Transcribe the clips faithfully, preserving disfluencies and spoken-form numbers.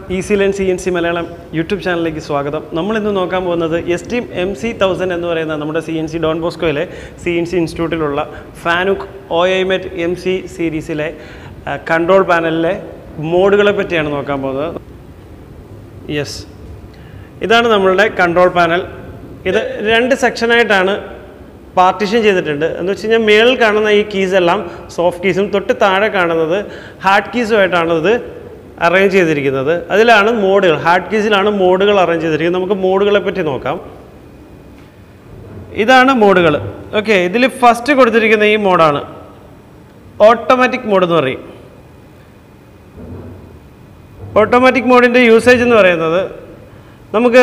Easy learn C N C Malayalam YouTube ചാനലിലേക്ക് സ്വാഗതം. നമ്മളിന്ന് നോക്കാൻ പോകുന്നത് എസ്റ്റീം എം സി തൗസൻഡ് എന്ന് പറയുന്ന നമ്മുടെ സി എൻ സി ഡോൺ ബോസ്കോയിലെ സി എൻ സി ഇൻസ്റ്റിറ്റ്യൂട്ടിലുള്ള Fanuc O i mate M C സീരീസിലെ കൺട്രോൾ പാനലിലെ മോഡുകളെ പറ്റിയാണ് നോക്കാൻ പോകുന്നത്. യെസ്, ഇതാണ് നമ്മളുടെ കൺട്രോൾ പാനൽ. ഇത് രണ്ട് സെക്ഷനായിട്ടാണ് പാർട്ടീഷൻ ചെയ്തിട്ടുണ്ട്. എന്ന് വെച്ച് കഴിഞ്ഞാൽ മേളിൽ കാണുന്ന ഈ കീസ് എല്ലാം സോഫ്റ്റ് കീസും തൊട്ട് താഴെ കാണുന്നത് ഹാർഡ് കീസുമായിട്ടാണ് ഇത് അറേഞ്ച് ചെയ്തിരിക്കുന്നത്. അതിലാണ് മോഡുകൾ, ഹാർഡ് കീസിലാണ് മോഡുകൾ അറേഞ്ച് ചെയ്തിരിക്കുന്നത്. നമുക്ക് മോഡുകളെ പറ്റി നോക്കാം. ഇതാണ് മോഡുകൾ. ഓക്കെ, ഇതിൽ ഫസ്റ്റ് കൊടുത്തിരിക്കുന്ന ഈ മോഡാണ് ഓട്ടോമാറ്റിക് മോഡ് എന്ന് പറയും. ഓട്ടോമാറ്റിക് മോഡിൻ്റെ യൂസേജ് എന്ന് പറയുന്നത് നമുക്ക്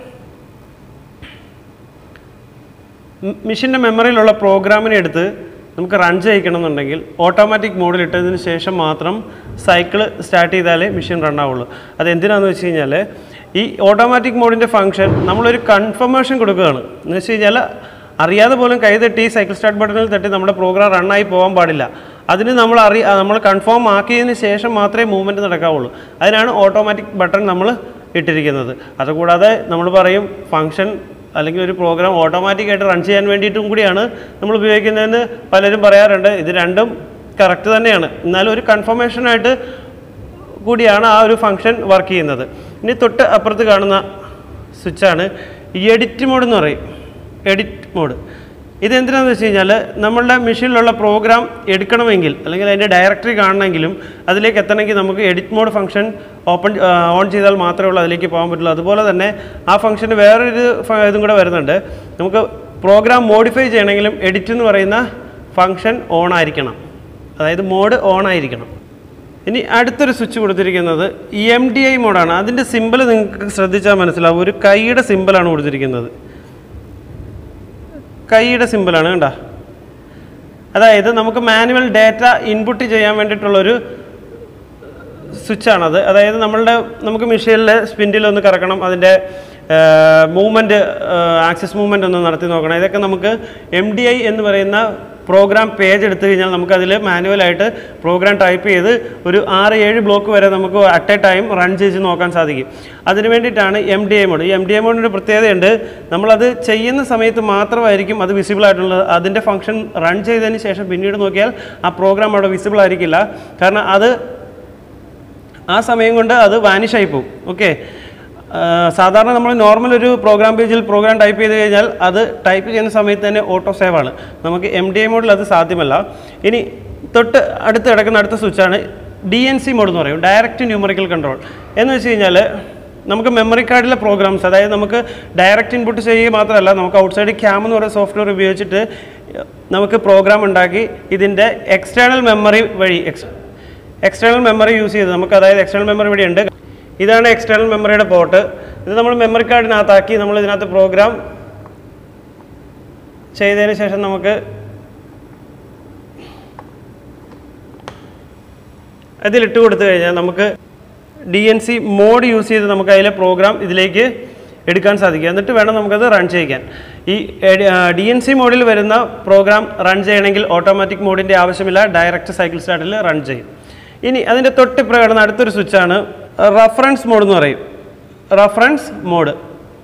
മെഷീൻ്റെ മെമ്മറിയിലുള്ള പ്രോഗ്രാമിനെ എടുത്ത് നമുക്ക് റൺ ചെയ്യിക്കണം എന്നുണ്ടെങ്കിൽ ഓട്ടോമാറ്റിക് മോഡിൽ ഇട്ടതിന് ശേഷം മാത്രം സൈക്കിൾ സ്റ്റാർട്ട് ചെയ്താലേ മെഷീൻ റൺ ആവുള്ളൂ. അതെന്തിനാണെന്ന് വെച്ച് കഴിഞ്ഞാൽ ഈ ഓട്ടോമാറ്റിക് മോഡിൻ്റെ ഫംഗ്ഷൻ നമ്മളൊരു കൺഫർമേഷൻ കൊടുക്കുകയാണ്. എന്ന് വെച്ച് കഴിഞ്ഞാൽ അറിയാതെ പോലും കൈ തട്ടി സൈക്കിൾ സ്റ്റാർട്ട് ബട്ടണിൽ തട്ടി നമ്മുടെ പ്രോഗ്രാം റണ്ണായി പോകാൻ പാടില്ല. അതിന് നമ്മൾ അറി നമ്മൾ കൺഫേം ആക്കിയതിന് ശേഷം മാത്രമേ മൂവ്മെൻറ്റ് നടക്കാവുള്ളൂ. അതിനാണ് ഓട്ടോമാറ്റിക് ബട്ടൺ നമ്മൾ ഇട്ടിരിക്കുന്നത്. അതുകൂടാതെ നമ്മൾ പറയും ഫംഗ്ഷൻ അല്ലെങ്കിൽ ഒരു പ്രോഗ്രാം ഓട്ടോമാറ്റിക്കായിട്ട് റൺ ചെയ്യാൻ വേണ്ടിയിട്ടും കൂടിയാണ് നമ്മൾ ഉപയോഗിക്കുന്നതെന്ന് പലരും പറയാറുണ്ട്. ഇത് രണ്ടും കറക്റ്റ് തന്നെയാണ്, എന്നാലും ഒരു കൺഫർമേഷനായിട്ട് കൂടിയാണ് ആ ഒരു ഫംഗ്ഷൻ വർക്ക് ചെയ്യുന്നത്. ഇനി തൊട്ട് അപ്പുറത്ത് കാണുന്ന സ്വിച്ചാണ് എഡിറ്റ് മോഡ് എന്ന് പറയും. എഡിറ്റ് മോഡ് ഇതെന്തിനാണെന്ന് വെച്ച് കഴിഞ്ഞാൽ നമ്മളുടെ മെഷീനിലുള്ള പ്രോഗ്രാം എടുക്കണമെങ്കിൽ അല്ലെങ്കിൽ അതിൻ്റെ ഡയറക്ടറി കാണണമെങ്കിലും അതിലേക്ക് എത്തണമെങ്കിൽ നമുക്ക് edit mode function open on ചെയ്താൽ മാത്രമേ ഉള്ളൂ അതിലേക്ക് പോകാൻ പറ്റുള്ളൂ. അതുപോലെ തന്നെ ആ ഫംഗ്ഷന് വേറൊരു ഇതും കൂടെ വരുന്നുണ്ട്. നമുക്ക് പ്രോഗ്രാം മോഡിഫൈ ചെയ്യണമെങ്കിലും എഡിറ്റ് എന്ന് പറയുന്ന ഫംഗ്ഷൻ ഓൺ ആയിരിക്കണം, അതായത് മോഡ് ഓൺ ആയിരിക്കണം. ഇനി അടുത്തൊരു സ്വിച്ച് കൊടുത്തിരിക്കുന്നത് എം ഡി ഐ മോഡാണ്. അതിൻ്റെ സിമ്പിൾ നിങ്ങൾക്ക് ശ്രദ്ധിച്ചാൽ മനസ്സിലാവും. ഒരു കൈയുടെ സിമ്പിളാണ് കൊടുത്തിരിക്കുന്നത്. കൈയുടെ സിമ്പിളാണ് കണ്ട. അതായത് നമുക്ക് മാനുവൽ ഡാറ്റ ഇൻപുട്ട് ചെയ്യാൻ വേണ്ടിയിട്ടുള്ളൊരു സ്വിച്ചാണത്. അതായത് നമ്മളുടെ നമുക്ക് മെഷീനിൽ സ്പിൻഡിലൊന്ന് കറക്കണം, അതിൻ്റെ മൂവ്മെൻറ്റ് ആക്സിസ് മൂവ്മെൻറ്റ് ഒന്ന് നടത്തി നോക്കണം. ഇതൊക്കെ നമുക്ക് എം ഡി ഐ എന്ന് പറയുന്ന പ്രോഗ്രാം പേജ് എടുത്തു കഴിഞ്ഞാൽ നമുക്കതിൽ മാനുവലായിട്ട് പ്രോഗ്രാം ടൈപ്പ് ചെയ്ത് ഒരു ആറ് ഏഴ് ബ്ലോക്ക് വരെ നമുക്ക് അറ്റ് എ ടൈം റൺ ചെയ്ത് നോക്കാൻ സാധിക്കും. അതിന് വേണ്ടിയിട്ടാണ് എം ഡി ഐ മോഡ്. ഈ എം ഡി ഐ മോഡിൻ്റെ പ്രത്യേകതയുണ്ട്, നമ്മളത് ചെയ്യുന്ന സമയത്ത് മാത്രമായിരിക്കും അത് വിസിബിൾ ആയിട്ടുള്ളത്. അതിൻ്റെ ഫംഗ്ഷൻ റൺ ചെയ്തതിന് ശേഷം പിന്നീട് നോക്കിയാൽ ആ പ്രോഗ്രാം അവിടെ വിസിബിൾ ആയിരിക്കില്ല. കാരണം അത് ആ സമയം കൊണ്ട് അത് വാനിഷായി പോകും. ഓക്കെ, സാധാരണ നമ്മൾ നോർമൽ ഒരു പ്രോഗ്രാം പേജിൽ പ്രോഗ്രാം ടൈപ്പ് ചെയ്ത് കഴിഞ്ഞാൽ അത് ടൈപ്പ് ചെയ്യുന്ന സമയത്ത് തന്നെ ഓട്ടോ സേവ് ആണ്. നമുക്ക് എം ഡി ഐ മോഡിൽ അത് സാധ്യമല്ല. ഇനി തൊട്ട് അടുത്ത് കിടക്കുന്ന അടുത്ത സ്വിച്ചാണ് ഡി എൻ സി മോഡ് എന്ന് പറയും, ഡയറക്റ്റ് ന്യൂമറിക്കൽ കൺട്രോൾ. എന്ന് വെച്ച് കഴിഞ്ഞാൽ നമുക്ക് മെമ്മറി കാർഡിലെ പ്രോഗ്രാംസ്, അതായത് നമുക്ക് ഡയറക്റ്റ് ഇൻപുട്ട് ചെയ്യുക മാത്രമല്ല, നമുക്ക് ഔട്ട്സൈഡ് ക്യാം എന്ന് പറയുന്ന സോഫ്റ്റ്വെയർ ഉപയോഗിച്ചിട്ട് നമുക്ക് പ്രോഗ്രാം ഉണ്ടാക്കി ഇതിൻ്റെ എക്സ്റ്റേണൽ മെമ്മറി വഴി എക്സ് എക്സ്റ്റേണൽ മെമ്മറി യൂസ് ചെയ്ത് നമുക്ക്, അതായത് എക്സ്റ്റേണൽ മെമ്മറി വഴി ഉണ്ട്. ഇതാണ് എക്സ്റ്റേണൽ മെമ്മറിയുടെ പോർട്ട്. ഇത് നമ്മൾ മെമ്മറി കാർഡിനകത്താക്കി നമ്മൾ ഇതിനകത്ത് പ്രോഗ്രാം ചെയ്തതിന് ശേഷം നമുക്ക് അതിലിട്ട് കൊടുത്തു കഴിഞ്ഞാൽ നമുക്ക് D N C mode use ചെയ്ത് നമുക്ക് അതിലെ പ്രോഗ്രാം ഇതിലേക്ക് എടുക്കാൻ സാധിക്കും. എന്നിട്ട് വേണം നമുക്കത് റൺ ചെയ്യിക്കാൻ. ഈ ഡി എൻ സി മോഡിൽ വരുന്ന പ്രോഗ്രാം റൺ ചെയ്യണമെങ്കിൽ ഓട്ടോമാറ്റിക് മോഡിൻ്റെ ആവശ്യമില്ല, ഡയറക്റ്റ് സൈക്കിൾ സ്റ്റാർട്ടിൽ റൺ ചെയ്യും. ഇനി അതിൻ്റെ തൊട്ടിപ്പുറം കിടന്ന അടുത്തൊരു സ്വിച്ചാണ് റഫറൻസ് മോഡ് എന്ന് പറയും. റഫറൻസ് മോഡ്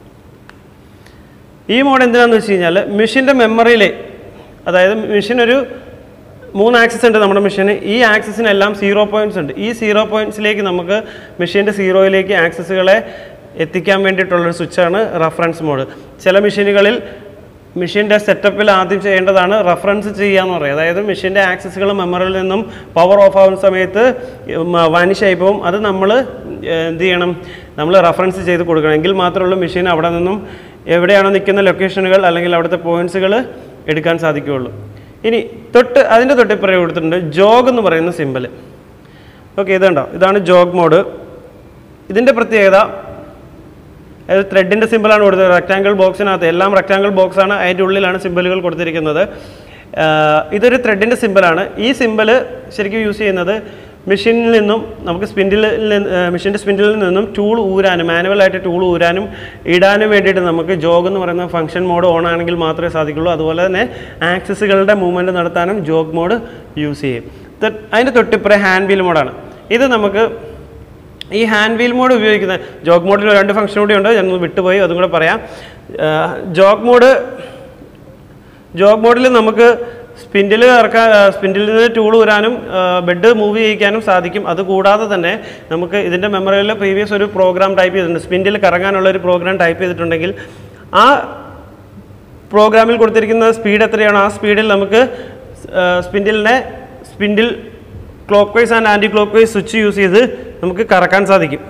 ഈ മോഡ് എന്തിനാണെന്ന് വെച്ച് കഴിഞ്ഞാൽ മെഷീൻ്റെ മെമ്മറിയിലെ, അതായത് മെഷീൻ ഒരു മൂന്ന് ആക്സിസ് ഉണ്ട് നമ്മുടെ മെഷീന്. ഈ ആക്സിസിനെല്ലാം സീറോ പോയിൻറ്റ്സ് ഉണ്ട്. ഈ സീറോ പോയിൻറ്റ്സിലേക്ക് നമുക്ക് മെഷീൻ്റെ സീറോയിലേക്ക് ആക്സിസുകളെ എത്തിക്കാൻ വേണ്ടിയിട്ടുള്ളൊരു സ്വിച്ചാണ് റഫറൻസ് മോഡ്. ചില മെഷീനുകളിൽ മെഷീൻ്റെ സെറ്റപ്പിൽ ആദ്യം ചെയ്യേണ്ടതാണ് റഫറൻസ് ചെയ്യുക എന്ന് പറയുന്നത്. അതായത് മെഷീൻ്റെ ആക്സസുകൾ മെമ്മറിയിൽ നിന്നും പവർ ഓഫ് ആവുന്ന സമയത്ത് വാനിഷായി പോകും. അത് നമ്മൾ എന്ത് ചെയ്യണം, നമ്മൾ റഫറൻസ് ചെയ്ത് കൊടുക്കണം. എങ്കിൽ മാത്രമേ ഉള്ളൂ മെഷീൻ അവിടെ നിന്നും എവിടെയാണോ നിൽക്കുന്ന ലൊക്കേഷനുകൾ അല്ലെങ്കിൽ അവിടുത്തെ പോയിൻറ്റ്സുകൾ എടുക്കാൻ സാധിക്കുകയുള്ളൂ. ഇനി തൊട്ട് അതിൻ്റെ തൊട്ടിപ്പുറം കൊടുത്തിട്ടുണ്ട് ജോഗ് എന്ന് പറയുന്ന സിമ്പിൾ. ഓക്കെ, ഇതുണ്ടോ, ഇതാണ് ജോഗ് മോഡ്. ഇതിൻ്റെ പ്രത്യേകത അതായത് ത്രെഡിൻ്റെ സിമ്പിളാണ് കൊടുത്തത്. റെക്റ്റാങ്കിൾ ബോക്സിനകത്ത് എല്ലാം റെക്റ്റാങ്കിൾ ബോക്സാണ്, അതിൻ്റെ ഉള്ളിലാണ് സിമ്പിളുകൾ കൊടുത്തിരിക്കുന്നത്. ഇതൊരു ത്രെഡിൻ്റെ സിമ്പിളാണ്. ഈ സിമ്പിൾ ശരിക്കും യൂസ് ചെയ്യുന്നത് മെഷീനിൽ നിന്നും നമുക്ക് സ്പിൻഡിൽ മെഷീൻ്റെ സ്പിൻഡിൽ നിന്നും ടൂൾ ഊരാനും മാനുവലായിട്ട് ടൂൾ ഊരാനും ഇടാനും വേണ്ടിയിട്ട് നമുക്ക് ജോഗ് എന്ന് പറയുന്ന ഫംഗ്ഷൻ മോഡ് ഓൺ ആണെങ്കിൽ മാത്രമേ സാധിക്കുള്ളൂ. അതുപോലെ തന്നെ ആക്സസുകളുടെ മൂവ്മെൻറ്റ് നടത്താനും ജോഗ് മോഡ് യൂസ് ചെയ്യും. അതിൻ്റെ തൊട്ടിപ്പുറം ഹാൻഡ് വീൽ മോഡാണ്. ഇത് നമുക്ക് ഈ ഹാൻഡ് വീൽ മോഡ് ഉപയോഗിക്കുന്ന ജോഗ് മോഡിൽ രണ്ട് ഫംഗ്ഷൻ കൂടി ഉണ്ട്, ഞാൻ വിട്ടുപോയി, അതും കൂടെ പറയാം. ജോഗ് മോഡ് ജോഗ് മോഡിൽ നമുക്ക് സ്പിൻഡിൽ ഇറക്കാൻ സ്പിൻഡിൽ നിന്ന് ടൂൾ ഊരാനും ബെഡ് മൂവ് ചെയ്യിക്കാനും സാധിക്കും. അതുകൂടാതെ തന്നെ നമുക്ക് ഇതിൻ്റെ മെമ്മറിയിൽ പ്രീവിയസ് ഒരു പ്രോഗ്രാം ടൈപ്പ് ചെയ്തിട്ടുണ്ട്. സ്പിൻഡിൽ കറങ്ങാനുള്ള ഒരു പ്രോഗ്രാം ടൈപ്പ് ചെയ്തിട്ടുണ്ടെങ്കിൽ ആ പ്രോഗ്രാമിൽ കൊടുത്തിരിക്കുന്ന സ്പീഡ് എത്രയാണോ ആ സ്പീഡിൽ നമുക്ക് സ്പിൻഡിലിനെ spindle clockwise and anticlockwise switch use ചെയ്ത് നമുക്ക് കറക്കാൻ സാധിക്കും.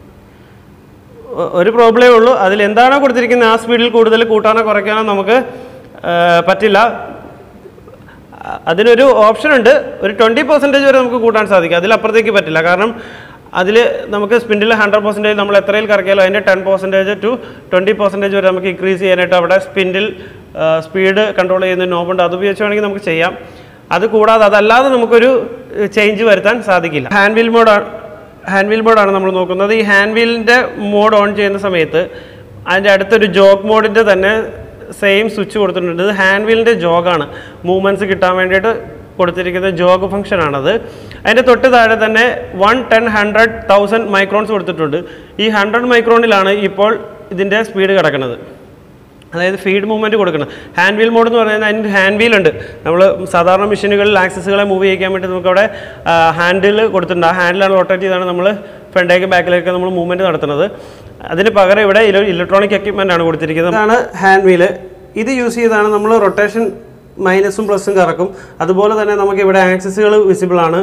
ഒരു പ്രോബ്ലമേ ഉള്ളൂ, അതിൽ എന്താണോ കൊടുത്തിരിക്കുന്നത് ആ സ്പീഡിൽ കൂടുതൽ കൂട്ടാനോ കുറയ്ക്കാനോ നമുക്ക് പറ്റില്ല. അതിനൊരു ഓപ്ഷൻ ഉണ്ട്, ഒരു ട്വൻറ്റി പെർസെൻറ്റേജ് വരെ നമുക്ക് കൂട്ടാൻ സാധിക്കും, അതിലപ്പുറത്തേക്ക് പറ്റില്ല. കാരണം അതിൽ നമുക്ക് സ്പിൻഡിൽ ഹൺഡ്രഡ് പെർസെൻറ്റേജ് നമ്മൾ എത്രയിൽ കറക്കിയാലോ അതിൻ്റെ ten percentage to twenty percentage വരെ നമുക്ക് ഇൻക്രീസ് ചെയ്യാനായിട്ട് അവിടെ സ്പിൻഡിൽ സ്പീഡ് കൺട്രോൾ ചെയ്യുന്ന നോബുണ്ട്, അത് ഉപയോഗിച്ച് വേണമെങ്കിൽ നമുക്ക് ചെയ്യാം. അത് കൂടാതെ അതല്ലാതെ നമുക്കൊരു ചേഞ്ച് വരുത്താൻ സാധിക്കില്ല. ഹാൻഡ് വീൽ മോഡാണ് ഹാൻഡ് വീൽ മോഡാണ് നമ്മൾ നോക്കുന്നത്. ഈ ഹാൻഡ് വീലിൻ്റെ മോഡ് ഓൺ ചെയ്യുന്ന സമയത്ത് അതിൻ്റെ അടുത്തൊരു ജോഗ് മോഡിൻ്റെ തന്നെ സെയിം സ്വിച്ച് കൊടുത്തിട്ടുണ്ട്. ഇത് ഹാൻഡ് വീലിൻ്റെ ജോഗാണ്, മൂവ്മെൻറ്റ്സ് കിട്ടാൻ വേണ്ടിയിട്ട് കൊടുത്തിരിക്കുന്ന ജോഗ് ഫംഗ്ഷനാണത്. അതിൻ്റെ തൊട്ട് താഴെ തന്നെ one ten hundred thousand microns കൊടുത്തിട്ടുണ്ട്. ഈ ഹൺഡ്രഡ് മൈക്രോണിലാണ് ഇപ്പോൾ ഇതിൻ്റെ സ്പീഡ് കിടക്കുന്നത്, അതായത് ഫീഡ് മൂവ്മെൻറ്റ് കൊടുക്കണം. ഹാൻഡ് വീൽ മോഡ് എന്ന് പറയുന്നത് അതിന് ഹാൻഡ് വീൽ ഉണ്ട്. നമ്മൾ സാധാരണ മെഷീനുകളിൽ ആക്സസുകളെ മൂവ് ചെയ്യിക്കാൻ വേണ്ടി നമുക്കവിടെ ഹാൻഡിൽ കൊടുത്തിട്ടുണ്ട്. ആ ഹാൻഡിലാണ് റൊട്ടേറ്റ് ചെയ്താണ് നമ്മൾ ഫ്രണ്ടേക്ക് ബാക്കിലേക്ക് നമ്മൾ മൂവ്മെൻറ്റ് നടത്തുന്നത്. അതിന് പകരം ഇവിടെ ഇലക്ട്രോണിക് എക്യുപ്മെൻ്റ് ആണ് കൊടുത്തിരിക്കുന്നത്. അതാണ് ഹാൻഡ് വീല്. ഇത് യൂസ് ചെയ്താണ് നമ്മൾ റൊട്ടേഷൻ മൈനസും പ്ലസും കറക്കും. അതുപോലെ തന്നെ നമുക്ക് ഇവിടെ ആക്സസുകൾ വിസിബിൾ ആണ്.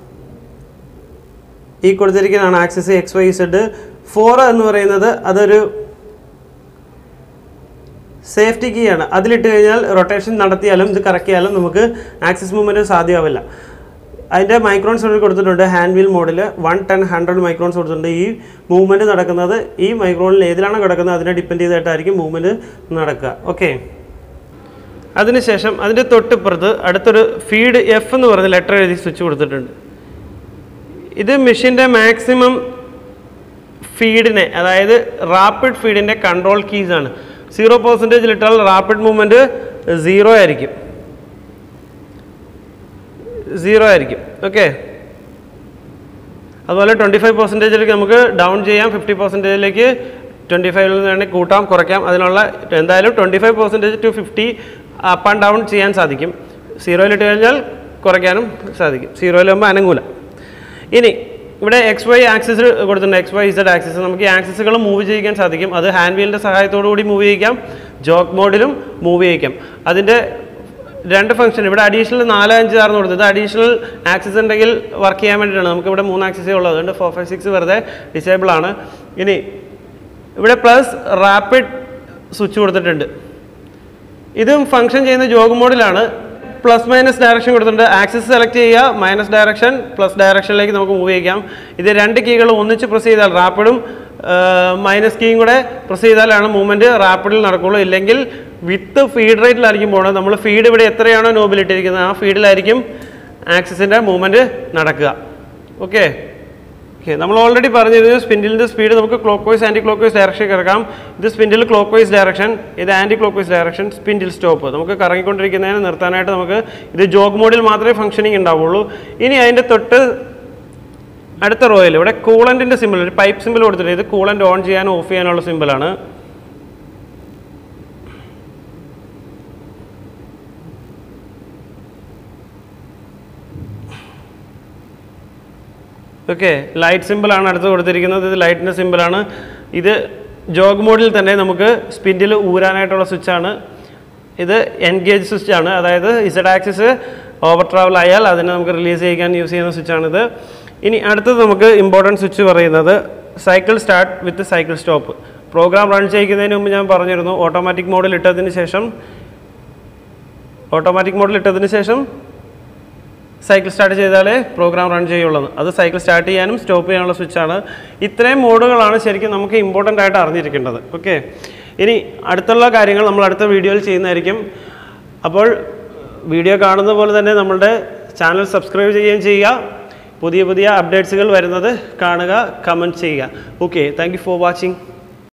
ഈ കൊടുത്തിരിക്കുന്നതാണ് axis X Y Z. Four എന്ന് പറയുന്നത് അതൊരു സേഫ്റ്റി കീ ആണ്. അതിലിട്ട് കഴിഞ്ഞാൽ റൊട്ടേഷൻ നടത്തിയാലും ഇത് കറക്കിയാലും നമുക്ക് ആക്സസ് മൂവ്മെൻറ്റ് സാധ്യമാവില്ല. അതിൻ്റെ മൈക്രോൺസ് ഇവിടെ കൊടുത്തിട്ടുണ്ട്. ഹാൻഡ് വീൽ മോഡിൽ വൺ ടെൻ ഹൺഡ്രഡ് മൈക്രോൺസ് കൊടുത്തിട്ടുണ്ട്. ഈ മൂവ്മെൻറ്റ് നടക്കുന്നത് ഈ മൈക്രോണിൽ ഏതിലാണ് കിടക്കുന്നത് അതിനെ ഡിപ്പെൻഡ് ചെയ്തിട്ടായിരിക്കും മൂവ്മെൻറ്റ് നടക്കുക. ഓക്കെ, അതിനുശേഷം അതിൻ്റെ തൊട്ടിപ്പുറത്ത് അടുത്തൊരു ഫീഡ് എഫ് എന്ന് പറഞ്ഞ ലെറ്റർ എഴുതി സ്വിച്ച് കൊടുത്തിട്ടുണ്ട്. ഇത് മെഷീൻ്റെ മാക്സിമം ഫീഡിനെ, അതായത് റാപ്പിഡ് ഫീഡിൻ്റെ കൺട്രോൾ കീസാണ്. സീറോ പെർസെൻറ്റേജിൽ ഇട്ടാൽ റാപ്പിഡ് മൂവ്മെൻറ്റ് സീറോ ആയിരിക്കും സീറോ ആയിരിക്കും ഓക്കെ. അതുപോലെ ട്വൻറ്റി ഫൈവ് പെർസെൻറ്റേജിലേക്ക് നമുക്ക് ഡൗൺ ചെയ്യാം, ഫിഫ്റ്റി പെർസെൻറ്റേജിലേക്ക് ട്വൻറ്റി ഫൈവിൽ നിന്ന് വേണമെങ്കിൽ കൂട്ടാം കുറയ്ക്കാം. അതിനുള്ള എന്തായാലും twenty five percentage to fifty up and down ചെയ്യാൻ സാധിക്കും. സീറോയിലിട്ട് കഴിഞ്ഞാൽ കുറയ്ക്കാനും സാധിക്കും, സീറോയിലാകുമ്പോൾ അനങ്ങൂല. ഇനി ഇവിടെ എക്സ് വൈ ആക്സിസ് കൊടുത്തിട്ടുണ്ട്, എക്സ് വൈ ഇസഡ് ആക്സിസ്. നമുക്ക് ഈ ആക്സിസുകൾ മൂവ് ചെയ്യിക്കാൻ സാധിക്കും. അത് ഹാൻഡ് വീലിൻ്റെ സഹായത്തോടു കൂടി മൂവ് ചെയ്യിക്കാം, ജോഗ് മോഡിലും മൂവ് ചെയ്യിക്കാം. അതിൻ്റെ രണ്ട് ഫംഗ്ഷൻ ഇവിടെ അഡീഷണൽ നാല് അഞ്ച് ആർന്ന് കൊടുത്തത് അഡീഷണൽ ആക്സിസ് ഉണ്ടെങ്കിൽ വർക്ക് ചെയ്യാൻ വേണ്ടിയിട്ടാണ്. നമുക്ക് ഇവിടെ മൂന്ന് ആക്സിസേ ഉള്ളത്, അതുകൊണ്ട് ഫോർ ഫൈവ് സിക്സ് വെറുതെ ഡിസേബിൾ ആണ്. ഇനി ഇവിടെ പ്ലസ് റാപ്പിഡ് സ്വിച്ച് കൊടുത്തിട്ടുണ്ട്. ഇതും ഫംഗ്ഷൻ ചെയ്യുന്ന ജോഗ് മോഡിലാണ്. പ്ലസ് മൈനസ് ഡയറക്ഷൻ കൊടുത്തിട്ടുണ്ട്. ആക്സിസ് സെലക്ട് ചെയ്യുക, മൈനസ് ഡയറക്ഷൻ പ്ലസ് ഡയറക്ഷനിലേക്ക് നമുക്ക് മൂവ് ചെയ്യിക്കാം. ഇത് രണ്ട് കീകൾ ഒന്നിച്ച് പ്രസ് ചെയ്താൽ റാപ്പിഡും മൈനസ് കീയും കൂടെ പ്രസ് ചെയ്താലാണ് മൂവ്മെൻറ്റ് റാപ്പിഡിൽ നടക്കുകയുള്ളൂ. ഇല്ലെങ്കിൽ വിത്ത് ഫീഡ് റേറ്റിലായിരിക്കും പോകുന്നത്. നമ്മൾ ഫീഡ് ഇവിടെ എത്രയാണോ നോബിലിട്ടിരിക്കുന്നത് ആ ഫീഡിലായിരിക്കും ആക്സിസിൻ്റെ മൂവ്മെൻറ്റ് നടക്കുക. ഓക്കെ ഓക്കെ നമ്മൾ ഓൾറെഡി പറഞ്ഞിരുന്നു സ്പിൻഡിലിൻ്റെ സ്പീഡ് നമുക്ക് clockwise anti clock vice direction കിടക്കാം. ഇത് സ്പിൻഡിൽ ക്ലോക്ക് വൈസ് ഡയറക്ഷൻ, ഇത് anti clock vice direction, spindle stop. നമുക്ക് കറങ്ങിക്കൊണ്ടിരിക്കുന്നതിന് നിർത്താനായിട്ട് നമുക്ക് ഇത് ജോഗ് മോഡിൽ മാത്രമേ ഫംഗ്ഷനിങ് ഉണ്ടാവുള്ളൂ. ഇനി അതിൻ്റെ തൊട്ട് അടുത്ത റോയിൽ ഇവിടെ കൂളൻറ്റിൻ്റെ സിമ്പിൾ, ഒരു പൈപ്പ് സിമ്പിൾ കൊടുത്തിട്ടുണ്ട്. ഇത് കൂളൻ്റ് ഓൺ ചെയ്യാനും ഓഫ് ചെയ്യാനുള്ള സിമ്പിളാണ്. ഓക്കെ, ലൈറ്റ് സിമ്പിളാണ് അടുത്ത് കൊടുത്തിരിക്കുന്നത്. ഇത് ലൈറ്റിൻ്റെ സിമ്പിളാണ്. ഇത് ജോഗ് മോഡിൽ തന്നെ നമുക്ക് സ്പിൻഡിൽ ഊരാനായിട്ടുള്ള സ്വിച്ചാണ്. ഇത് എൻഗേജ് സ്വിച്ചാണ്, അതായത് ഇസഡ് ആക്സിസ് ഓവർ ട്രാവൽ ആയാൽ അതിനെ നമുക്ക് റിലീസ് ചെയ്യാൻ യൂസ് ചെയ്യുന്ന സ്വിച്ചാണിത്. ഇനി അടുത്തത് നമുക്ക് ഇമ്പോർട്ടൻറ്റ് സ്വിച്ച് പറയുന്നത് cycle start with cycle stop. Program run ചെയ്യിക്കുന്നതിന് മുമ്പ് ഞാൻ പറഞ്ഞിരുന്നു ഓട്ടോമാറ്റിക് മോഡിൽ ഇട്ടതിന് ശേഷം ഓട്ടോമാറ്റിക് മോഡിൽ ഇട്ടതിന് ശേഷം സൈക്കിൾ സ്റ്റാർട്ട് ചെയ്താലേ പ്രോഗ്രാം റൺ ചെയ്യുള്ളൂ. അത് സൈക്കിൾ സ്റ്റാർട്ട് ചെയ്യാനും സ്റ്റോപ്പ് ചെയ്യാനുള്ള സ്വിച്ചാണ്. ഇത്രയും മോഡുകളാണ് ശരിക്കും നമുക്ക് ഇമ്പോർട്ടൻ്റ് ആയിട്ട് അറിഞ്ഞിരിക്കേണ്ടത്. ഓക്കെ, ഇനി അടുത്തുള്ള കാര്യങ്ങൾ നമ്മൾ അടുത്ത വീഡിയോയിൽ ചെയ്യുന്നതായിരിക്കും. അപ്പോൾ വീഡിയോ കാണുന്ന പോലെ തന്നെ നമ്മളുടെ ചാനൽ സബ്സ്ക്രൈബ് ചെയ്യുകയും ചെയ്യുക. പുതിയ പുതിയ അപ്ഡേറ്റ്സുകൾ വരുന്നത് കാണുക, കമൻറ്റ് ചെയ്യുക. Okay, thank you for watching.